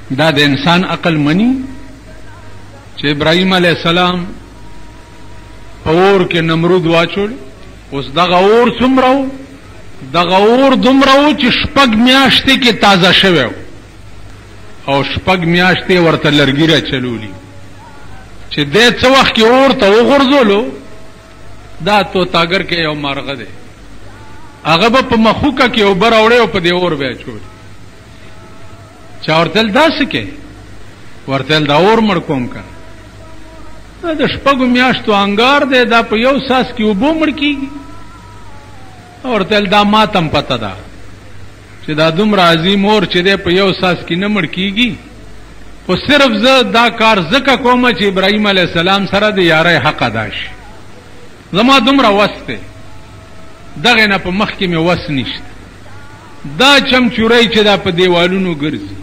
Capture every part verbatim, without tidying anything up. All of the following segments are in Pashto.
دا د انسان عقل منی چې ابراهیم علیه السلام په اور کې نمرود واچول. اوس دغه اور څومره و؟ دغه اور دومره و چې شپږ میاشتې کې تازه شوی او شپږ میاشتې ورته لرګي راچلولي چې دی څه وخت کې اور ته وغورځولو. دا توتاګر کې یو مارغه دی، هغه به په مخوکه کې اوبه راوړی او په دې اور به اچولي. چا ورته ویل داسې کې؟ ورته ویل دا اور مړ کوم که دا د شپږو میاشتو انګار دی، دا په یو ساس کې اوبو مړ کېږي. ورته ویل دا ما ته هم پته ده چې دا دومره عظیم اور چې دی په یو ساس کې نه مړ کېږي، خو صرف زه دا کار ځکه کومه چې ابراهیم علیه السلام سره د یارۍ حق ادا شي. زما دومره وس دی، دغې نه په مخ کې مې وس نشته. دا چمچورۍ چې دا په دیوالونو ګرځي،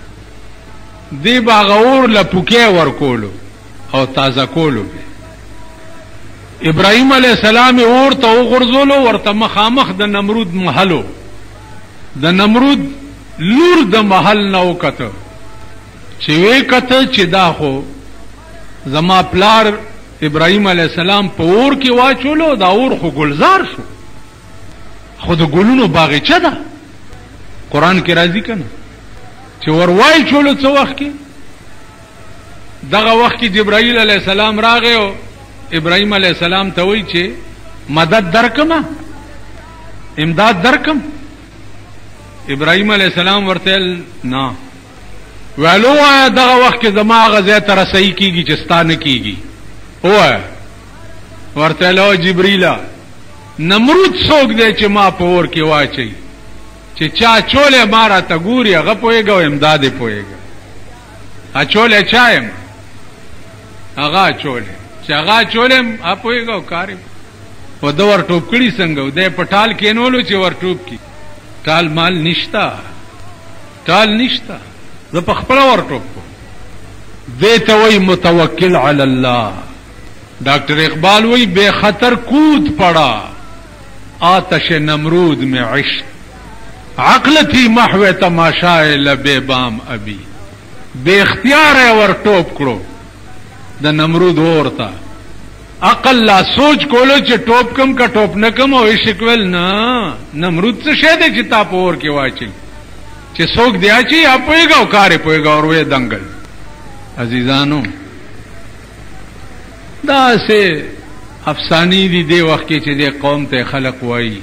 دی به هغه اور له پوکې ورکولو او تازه کولو به. ابراهیم علیه السلام یې اور ته وغورځولو، ورته مخامخ د نمرود محلو. د نمرود لور د محل نه وکته چې وی کته چې دا خو زما پلار ابراهیم علیه السلام په اور کې واچولو، دا اور خو ګلزار شو، خو د ګلونو باغچه ده. قرآن کې راځي کنه چې ورواي چولو څه وخت کې؟ دغه وخت کې جبرائیل علیه السلام راغی او ابراهیم علیه السلام ته وایي چې مدد درکمه، امداد درکم. ابراهیم علیه السلام ورته نه ویلو وایه دغه وخت کې زما هغه ځای ته رسۍ کېږي چې ستا نه کېږي. ووایه ورته ویل جبریله نمرود څوک دی چې ما په اور کې واچوي، چې چا چولې ما راته ګوري هغه پوهېږه او امداد یې پوهېږه. اچولې چا یم؟ هغه اچولې چې هغه اچولې یم هغه پوهېږه او کار یې. و ده ور ټوپ کړي څنګه و دی په ټال کېنولو چې ور ټوپ کړي. ټال مال نشته، ټال نشته، زه په خپله ور ټوپ کوم. دې ته وایي متوکل علی الله. ډاکٹر اقبال وایي بے خطر کود پڑا آتش نمرود میں عشق، عقل تھی محو تماشائے لبے بام ابھی. بے اختیار ہے ور ټوپ کړو د نمرود اور ته. عقل لا سوچ کولو چې ټوپ کم کا ټوپ نه کم او عشق ویل نه. نمرود څه شی دی چې تا په اور کې واچي چې څوک دی اچي یا پوهېږه او کار یې پوهېږه او وې دنګل. عزیزانو داسې افسانی دی دی وخت کې چې دی قوم ته خلق وایي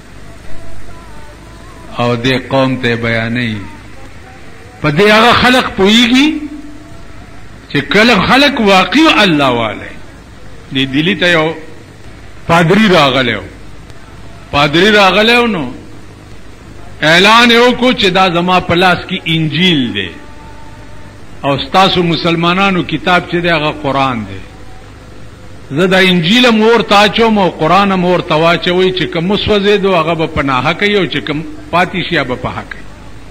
او دی قوم ته بیانوي. په دې هغه خلق پوهېږي چې کله خلق واقعي الله والی. دی دلی ته یو پادری راغلی و، پادری راغلی و نو اعلان یې وکړو چې دا زما په لاس کې انجیل دی او ستاسو مسلمانانو کتاب چې دی هغه قرآن دی. زه دا انجیل هم ورته اچوم او قرآن هم ورته واچوئ چې کوم وسوځېدو هغه به په ناحقه کوي او چې کوم پاتې شي هغه به په حق کوي.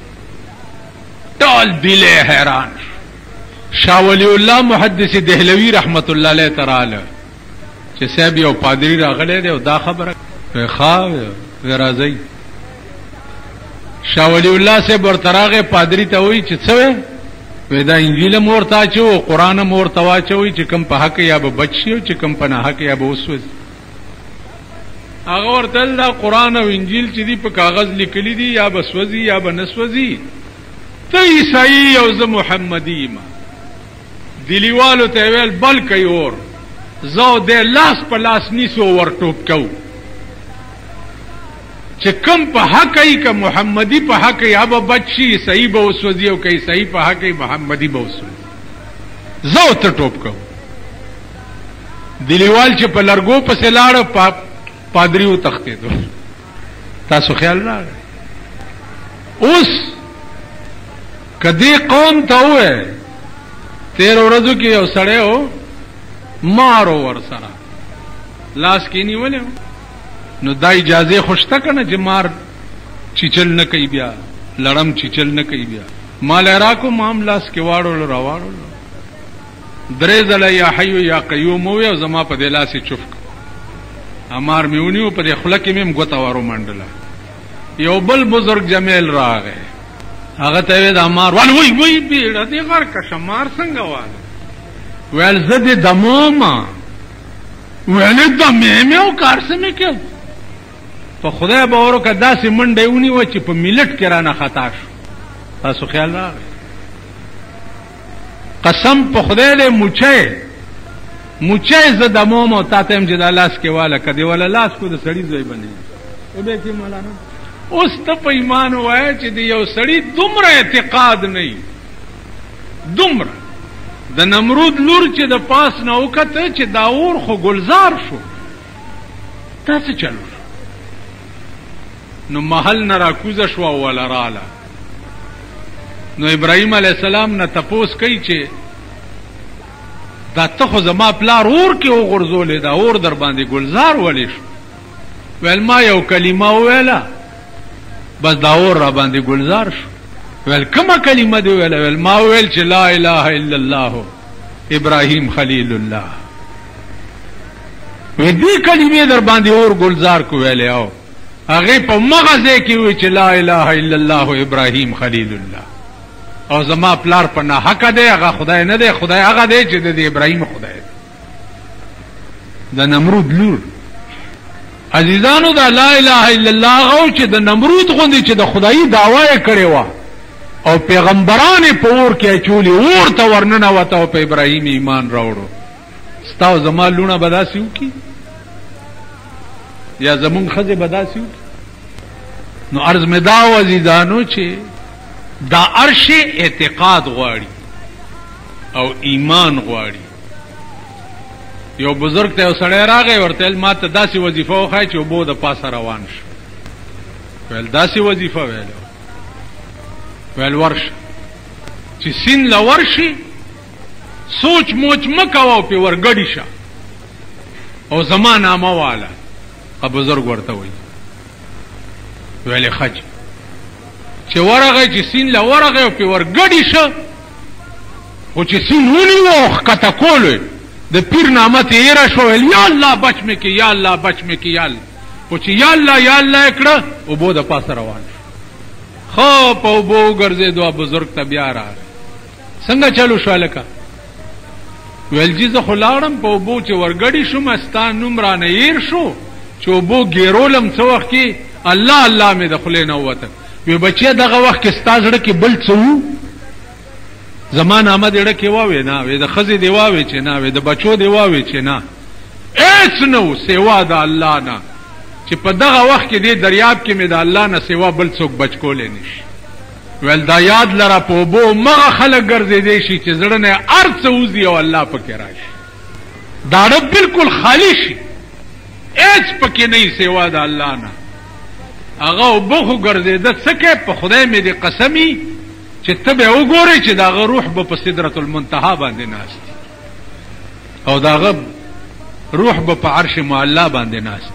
ټول دل یې حیران شو. شاه ولی الله محدث دهلوي رحمت الله علیه ته راغله چې صاحب یو پادری راغلی دی او دا خبره ښه راځئ. شاه ولی الله صاحب ورته راغی، پادری ته وایي چې څه وی؟ وی دا انجیل هم ورته اچوو او قرآن هم ورته واچوئ چې کوم په حق یا به بچ شي او چې کوم په ناحق یا به وسوځي. هغه ورته ویل دا قرآن او انجیل چې دي په کاغذ لیکلي دي یا به سوځي یا به نه سوځي. ته عیسائی او زه محمدي یم. دلیوالو ته ویل بل کوي اور، زه د لاس په لاس نیسو ور ټوپ کوو چې کم په حق ای که محمدی په حق ای اب بچی صحیح به وسوځي او که صحیح په حق ای محمدی به وسوځي. زه ته ټوپ کوم. دلیوال چې په لرګو پسې لاړ پادری و تختېدو. تاسو خیال راغی؟ اوس کدی قوم ته وې تیر ورځو کې یو سړی و مارو ور سره لاس کې نیولې نو دا اجازه خوشته کنه چې مار چیچل نه کوي بیا لړم چیچل نه کوي بیا مال راکو مام لاس کې واړو راوړو درې ځله یا حي یا قیوم او زما په دلاسه چوف امار میونیو په خله کې مم غوتا وارو منډله. یو بل بزرگ جمیل راغې هغه ته وی دا مار وال وی وی بیړه دې غر کشه مار څنګه واله ویل زه دې دموما ویل دمې مې او کار سمې کې په خدای باور وکړه داسې منډه یې ونیوه چې په ملت کې رانه خطا شو تاسو خیال راغی قسم په خدای دې موچی موچی زه دموم او تا ته یم چې دا لاس کې واله که دې والا لاس کو د سړي ځای باندې او بیا کې مولانا اوس ته په ایمان ووایه چې د یو سړي دومره اعتقاد نه وي دومره د نمرود لور چې د پاس نه وکته چې دا اور خو ګلزار شو دا څه چلو نو محل نه راکوزه شوه وله راله نو ابراهیم علیه السلام نه تپوس کوي چې دا ته خو زما پلار اور کې وغورځولې دا اور در باندې ګلزار ولې شو ویل ما یو کلمه وویله بس دا اور را باندې ګلزار شو ویل کومه کلمه دی ویله ویل ما ویل چې لا اله الا الله ابراهیم خلیل الله وی دې کلمې در باندې اور ګلزار کو ویلې او هغه په مغزه کې وی چې لا اله الا الله ابراهیم خلیل الله او زما پلار په نه حق دی هغه خدای نه دی خدای هغه دی چې د ابراهیم خدای دی د نمرود لور عزیزانو دا لا اله الا الله او چې د نمرود غوندي چې د خدای دعوا یې کړې و او پیغمبران په اور کې اچولي اور ته ورننه وته او په ابراهیم ایمان راوړو ستاو زما لونه بداسیو کی یا زمون خزه بداسیو نو عرض می دا عزیزانو چې دا عرش اعتقاد غواړي او ایمان غواړي یو بزرگ ته سړی راغی ورته ما ته داسې وظیفه وخای چې وبو د پاسه روان شو ویل داسې وظیفه ویل ویل ورشه چې سین له ورشي سوچ موچ مکوه او پې ورګډي شه او زما نامه واله که بزرگ ورته وایي ویلې ښه چې ورغی چې سین له ورغی او پې ورګډي شه خو چې سین ونیو او ښکته کولو د پیر نامه ته ایره شو ویل یا الله بچ مې کې یا الله بچ مې کې یا الله خو چې یا الله یا الله یې کړه اوبو د پاسه روان شو خو په اوبو وګرځېدو بزرګ ته بیا راغی څنګه چلو شو هلکه ویل جي زه خو لاړم په اوبو چې ورګډي شوم ستا نوم رانه ایر شو چې اوبو ګیرولم څه وخت کې الله الله مې د خولې نه ووته وی بچیه دغه وخت کې ستا زړه کې بل څه وو زما نامه دې ډکې واوې نه وې د ښځې دې واوې چې نه وې د بچو دې واوې چې نه هېڅ نه و سوا د الله نه چې په دغه وخت کې دې دریاب کې مې د الله نه سوا بل څوک بچ کولی نه شي ویل دا یاد لره په اوبو مغه خلک ګرځېدی شي چې زړه نه هر څه وځي او الله پکې راشي دا ډب بالکل خالی شي هېڅ پکې نه وي سوا د الله نه هغه اوبه خو ګرځېده څه کوې په خدای مې دې قسمي چې ته به وګورې چې د هغه روح به په سدرة المنتهی باندې ناست او د هغه روح به په عرش معلی باندې ناست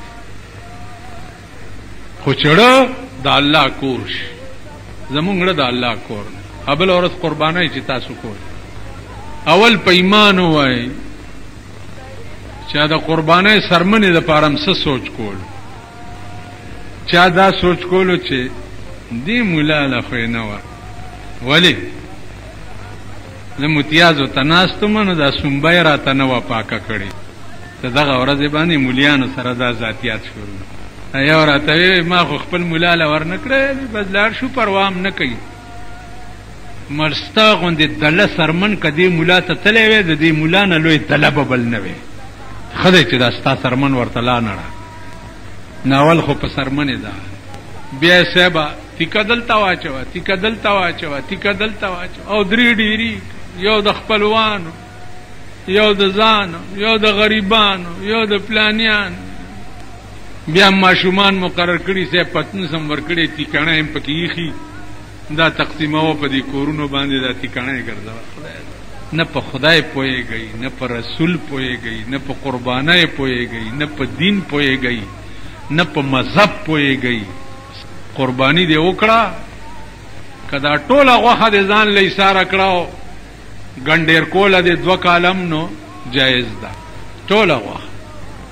خو چړه د الله کور شي زمونږ د الله کور ابل ورځ قربانۍ چې تاسو کول اول په ایمان ووایئ چې د قربانۍ سرمنې دپاره هم څه سوچ کول چا دا سوچ کولو چې دې مولا له خو یې نه وه ولی زه متیازو ته ناستم نو دا سنبی راته نه وه پاکه کړې ته دغه ورځې باندې مولیانو سره دا ذاتیات شروع یو راته وی ما خو خپل مولا له ورنه کړی بس لاړ شو پروا هم نه کوي مړ ستا غوندې دله سرمن که دې مولا ته تلی وی د دې مولا نه لوی دله به بل نه وی ښه دی چې دا ستا سرمن ورته لا نړه ناول خو په سرمنې ده بیا یې صاحبه تیکه دلته واچوه تیکه دلته واچوه تیکه دلته واچوه او درې ډېري یو د خپلوانو یو د ځانو یو د غریبانو یو د پلانیانو بیا ماشومان مقرر کړي صاحب پتنوس هم ورکړی تیکاڼه هم پکې ایښي دا تقسیموه په دې کورونو باندې دا تیکاڼه یې ګرځوه نه په خدای پوهېږئ نه په رسول پوهېږئ نه په قربانۍ پوهېږئ نه په دین پوهېږئ نه په مذهب پوهېږئ قربانی دې وکړه که دا ټوله غوښه دې ځان له ایساره کړه ګنډېر کوله دې دوه کالم نو جایز ده ټوله غوښه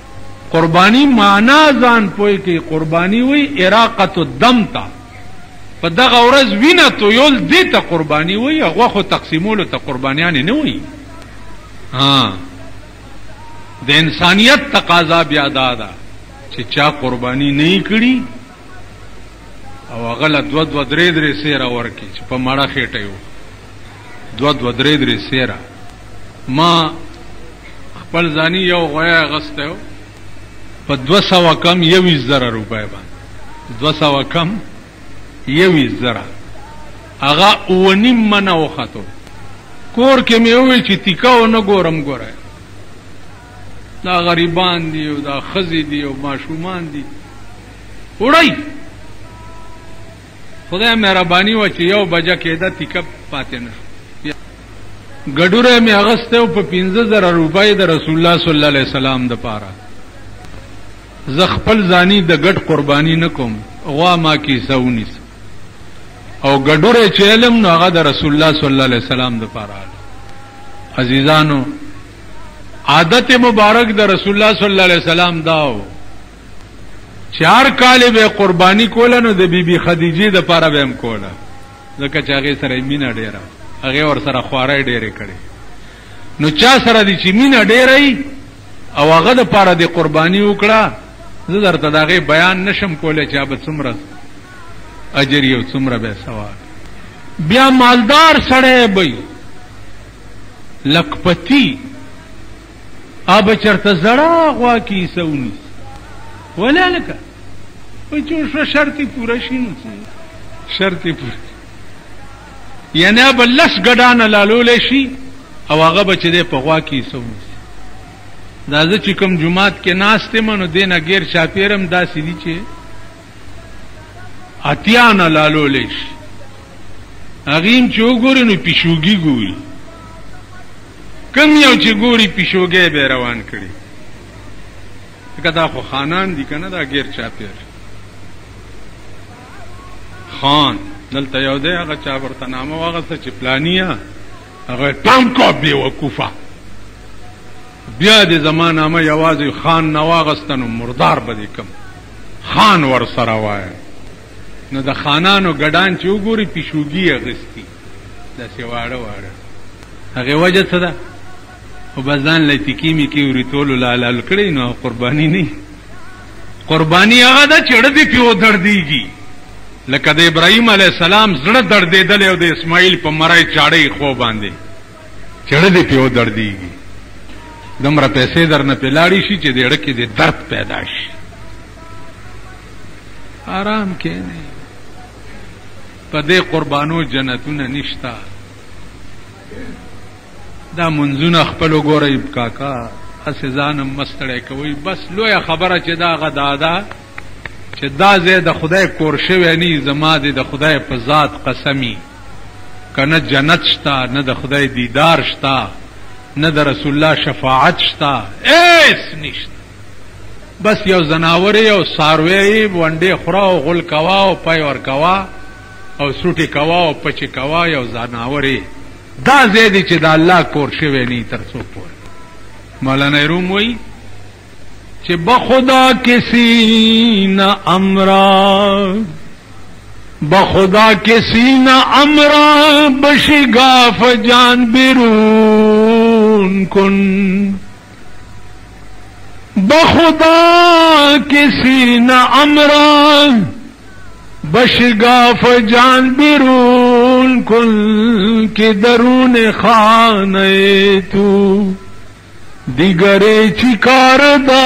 قربانی معنا ځان پوهې کې قربانی وی اراقت الدم ته په دغه ورځ وینه تویول دې ته قرباني وایي، غوښو تقسیمولو ته قربانیانې نه وایي. ها د انسانیت تقاضا بیا دا ده چې چا قرباني نه کړي او هغه له دوه دوه درې درې سیره ورکړي چې په مړه خېټه یو دوه دوه درې درې سیره. ما خپل ځاني یو غوی اغستی و په دوه سوه کم یویشت زره روپۍ باندې، دوه سوه کم یویشت زره، هغه اوه نیم منه وختو. کور کې مې وویل چې تیکه ونه ګورم، ګوره دا غریبان دي او دا ښځې دي او ماشومان دي، وړئ. خدای مهرباني وه چې یو بجه کېده تیکه پاتې نه شو. ګډوری مې اغستی و په پنځه زره روپۍ د رسول الله صلی الله علیه وسلم دپاره. زه خپل ځاني د ګډ قرباني نه کوم، غوا ما کیسه ونیسه او ګډوری چې علم نو هغه د رسول الله صلی الله علیه وسلم دپاره. عزیزانو عادت مبارک د رسول الله صلی الله علیه وسلم داو چې هر کال به قرباني کوله نو د بیبي خدیجې دپاره به هم کوله، ځکه چې هغې سره یې مینه ډېره، هغې ورسره خوارۍ ډېرې کړې. نو چا سره دي چې مینه ډېره او هغه دپاره دې قرباني وکړه، زه درته د هغې بیان نشم کولی چې به څومره اجر یو څومره به ثواب. بیا مالدار سړی به لکپتی آب چرته زړه غوا کیسه ونیسي، ولې هلکه وایي چې اوس شرط یې پوره شي نو شرط یې پوره، یعنې به لس ګډانه لالولی شي او هغه به چې دی په غوا کیسه ونیسي. دا زه چې کوم جومات کې ناست یم نو دې نه ګیر چاپېره هم داسې دي چې اتیا نه لالولی شي، هغې هم چې وګورې نو پیشوګي ګوري، کم یو چې ګوري پیشوګی به روان کړي، ځکه دا خو خانان دي که نه، دا ګیر چاپېر خان. دلته یو دی هغه چا ورته نامه واغسته چې پلانیه، هغه ټام کو بېوقوفه، بیا دې زما نامه یوازې خان نه واغسته نو مردار به دې کم خان ور سره وایه. نو د خانانو ګډان چې وګوري پیشوګي اغستی داسې واړه واړه، هغې وجه څه ده؟ خو بس ځان له تیکي میکي وریتولو لالال کړی نو قرباني نه. قرباني هغه ده چې زړه دې پې ودردېږي، لکه د ابراهیم علیه السلام زړه دردېدلی او د اسماعیل په مرۍ چاړۍ خو باندې چې زړه دې پې ودردېږي، دومره پیسې در نه پې لاړې شي چې د زړه کې دې درد پیدا شي. آرام کښېنئ، په دې قربانو جنتونه نشته. دا منځونه خپل وګورئ کاکا، هسې ځان هم مستړی کوئ. بس لویه خبره چې دا هغه دا ده چې دا ځای د خدای کور شوی نه، زما دې د خدای په ذات قسمي که نه جنت شته، نه د خدای دیدار شته، نه د رسول الله شفاعت شته، هېڅ نشته. بس یو زناور یو څاروی ونډې خوره او غول کوه او پی ورکوه او سوټې کوه او پچې کوه، یو زناور یې. دا ځای دی چې د الله کور شوی نه تر څو پورې. مولانا روم وایي چې بخدا کسی نہ امرا، بخدا کسی نہ امرا بشگاف جان بیرون کن، بخدا کسی نہ امرا بشگاف جان بیرون کن، کہ درون خانه تو دیگرے چکار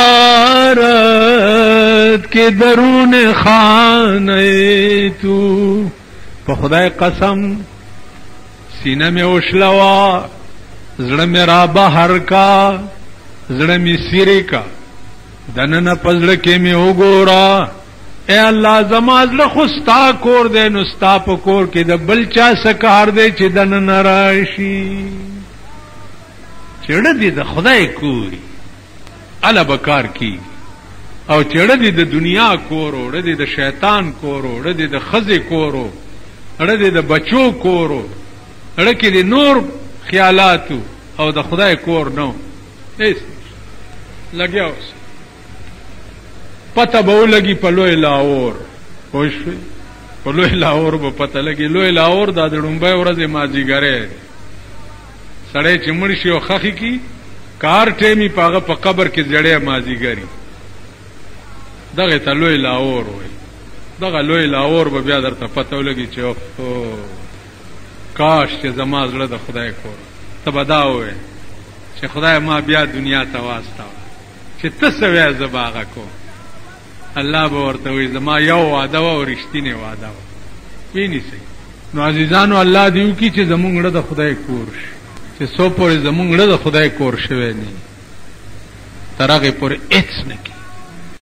دارد، کہ درون خانه تو. په خدای قسم سینه میں اوشلوا، زړه میں را بهر کا، زړه میں سیری کا، دننه پزړه کې میں وګورا. اے الله زما زړه خو ستا کور دی، نو ستا په کور کې د بل چا څه کار دی چې دننه راشي؟ چړه دې د خدای کوري اله بکار کی، او چړه دې د دنیا کورو، اړه دې د شیطان کورو، اړه دې د ښځې کورو، اړه دې د بچو کورو، اړه کې دې نور خیالاتو او د خدای کور نو. هېڅ لګیا اوس پته به ولګي په لوی لاهور، پوه شوې؟ په لوی لاهور به پته لګي. لوی لاهور دا د ډومبۍ ورځې مازدیګری سړی چې مړ شي او خښې کي کار ټیمي په هغه په قبر کې زړی مازدیګري، دغه ته لوی لاهور وایي. دغه لوی لاهور به بیا درته پته ولګي چې اوه کاش چې زما زړه د خدای کور ته به دا ووایې چې خدای ما بیا دنیا ته واستوه چې ته څه وایې زه به هغه کوم. الله به ورته وایي زما یو وعده وه او رښتینې وعده وه. وینیسئ نو عزیزانو الله دې وکړي چې زمونږ زړه د خدای کور شي، چې څو پورې زمونږ زړه د خدای کور شوی نه تر هغې پورې هېڅ نه کېږي.